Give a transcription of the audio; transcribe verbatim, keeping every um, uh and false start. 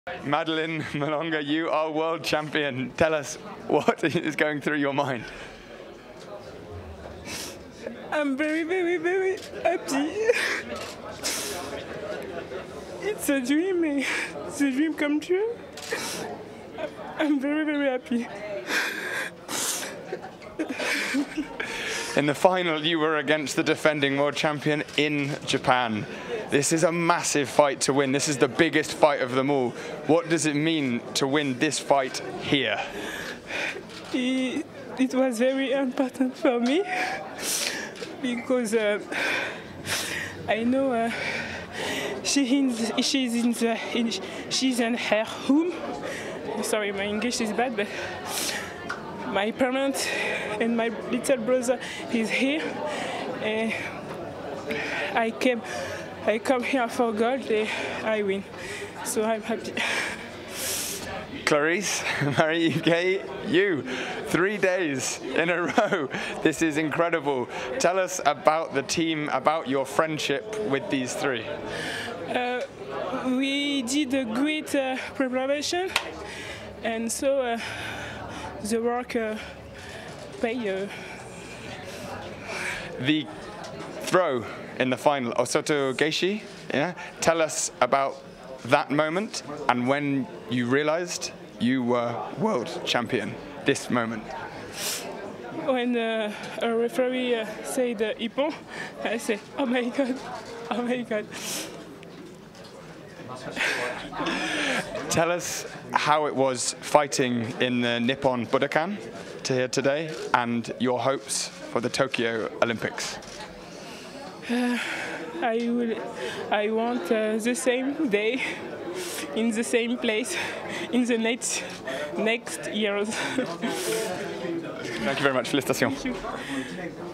Madeleine Malonga, you are world champion. Tell us what is going through your mind. I'm very, very, very happy. It's a dream. It's a dream come true. I'm very, very happy. In the final, you were against the defending world champion in Japan. This is a massive fight to win. This is the biggest fight of them all. What does it mean to win this fight here? It, it was very important for me because uh, I know uh, she in, she's in the in, she's in her home. Sorry, my English is bad, but my parents and my little brother is here. Uh, I came. I come here for gold, and I win. So I'm happy. Clarisse, Marie-Huguet, you, three days in a row. This is incredible. Tell us about the team, about your friendship with these three. Uh, we did a great uh, preparation, and so uh, the work uh, pay. Uh, the throw in the final, Osoto Geishi, yeah? Tell us about that moment and when you realized you were world champion, this moment. When uh, a referee uh, said uh, Ippon, I said, oh my God, oh my God. Tell us how it was fighting in the Nippon Budokan to here today and your hopes for the Tokyo Olympics. Uh, I will. I want uh, the same day, in the same place, in the next next years. Thank you very much. Félicitations.